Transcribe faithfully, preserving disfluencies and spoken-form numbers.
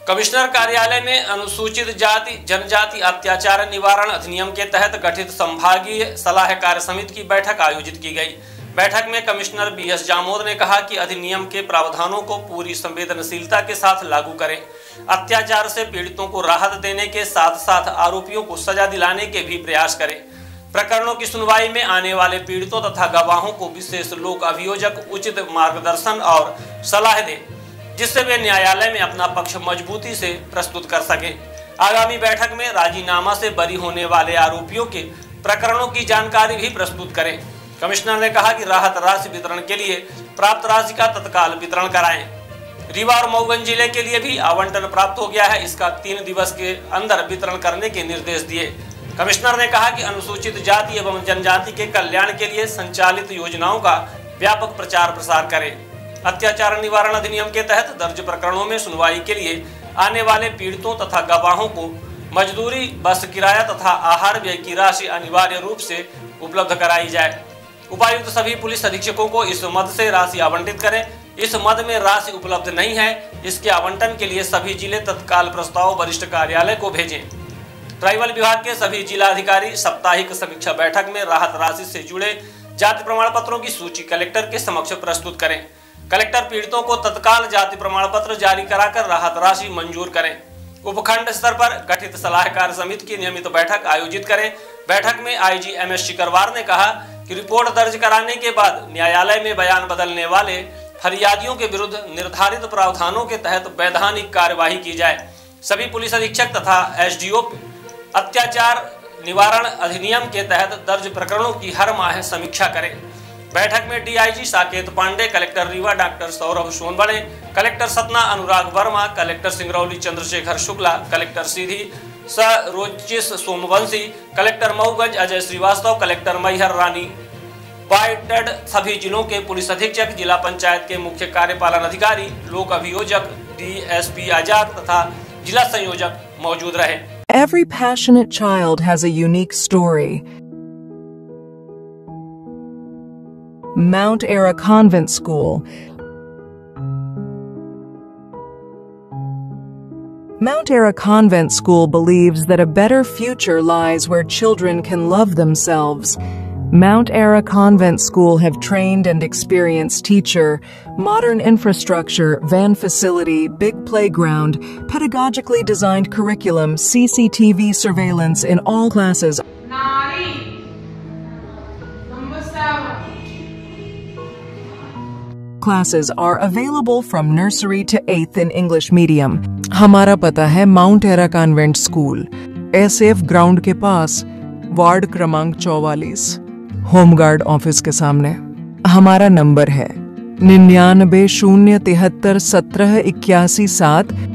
Commissioner कार्यालय में अनुसूचित जाति जनजाति अत्याचार निवारण अधिनियम के तहत गठित संभागीय सलाहकार समिति की बैठक आयोजित की गई। बैठक में कमिश्नर बी एस जामोद ने कहा कि अधिनियम के प्रावधानों को पूरी संवेदनशीलता के साथ लागू करें, अत्याचार से पीड़ितों को राहत देने के साथ साथ आरोपियों को सजा दिलाने के भी प्रयास करें। प्रकरणों की सुनवाई में आने वाले पीड़ितों तथा गवाहों को विशेष लोक अभियोजक उचित मार्गदर्शन और सलाह दे, जिससे वे न्यायालय में अपना पक्ष मजबूती से प्रस्तुत कर सके। आगामी बैठक में राजीनामा से बरी होने वाले आरोपियों के प्रकरणों की जानकारी भी प्रस्तुत करें। कमिश्नर ने कहा कि राहत राशि वितरण के लिए प्राप्त राशि का तत्काल वितरण कराएं। रीवा और मऊगंज जिले के लिए भी आवंटन प्राप्त हो गया है, इसका तीन दिवस के अंदर वितरण करने के निर्देश दिए। कमिश्नर ने कहा कि अनुसूचित जाति एवं जनजाति के कल्याण के लिए संचालित योजनाओं का व्यापक प्रचार प्रसार करें। अत्याचार निवारण अधिनियम के तहत दर्ज प्रकरणों में सुनवाई के लिए आने वाले पीड़ितों तथा गवाहों को मजदूरी, बस किराया तथा आहार व्यय की राशि अनिवार्य रूप से उपलब्ध कराई जाए। उपायुक्त सभी पुलिस अधीक्षकों को इस मद से राशि आवंटित करें। इस मद में राशि उपलब्ध नहीं है, इसके आवंटन के लिए सभी जिले तत्काल प्रस्ताव वरिष्ठ कार्यालय को भेजें। ट्राइबल विभाग के सभी जिलाधिकारी साप्ताहिक समीक्षा बैठक में राहत राशि से जुड़े जाति प्रमाण पत्रों की सूची कलेक्टर के समक्ष प्रस्तुत करें। कलेक्टर पीड़ितों को तत्काल जाति प्रमाण पत्र जारी कराकर राहत राशि मंजूर करें। उपखंड स्तर पर गठित सलाहकार समिति की नियमित बैठक आयोजित करें। बैठक में I G M S Shikarwar ने कहा कि रिपोर्ट दर्ज कराने के बाद न्यायालय में बयान बदलने वाले फरियादियों के विरुद्ध निर्धारित प्रावधानों के तहत वैधानिक कार्यवाही की जाए। सभी पुलिस अधीक्षक तथा एस डी ओ अत्याचार निवारण अधिनियम के तहत दर्ज प्रकरणों की हर माह समीक्षा करें। बैठक में D I G Saket Pande, collector Rewa doctor Saurabh Sonwane, collector Satna Anurag Verma, collector Singrauli Chandrashekhar Shukla, collector Sidhi Swarochish Somvanshi, collector Mauganj Ajay Shrivastava, collector Maihar Rani Batad, सभी जिलों के पुलिस अधीक्षक, जिला पंचायत के मुख्य कार्यपालन अधिकारी, लोक अभियोजक, डी एस पी आजाद तथा जिला संयोजक मौजूद रहे। Every passionate child has a unique story. Mount Ara Convent School. Mount Ara Convent School believes that a better future lies where children can love themselves. Mount Ara Convent School have trained and experienced teacher, modern infrastructure, van facility, big playground, pedagogically designed curriculum, C C T V surveillance in all classes. Classes are available from nursery to eighth in English medium. हमारा पता है Mount Era convent school, S F ground के पास, ward क्रमांक चौवालीस, home guard office के सामने। हमारा नंबर है निन्यानबे शून्य तिहत्तर सत्रह इक्यासी सात।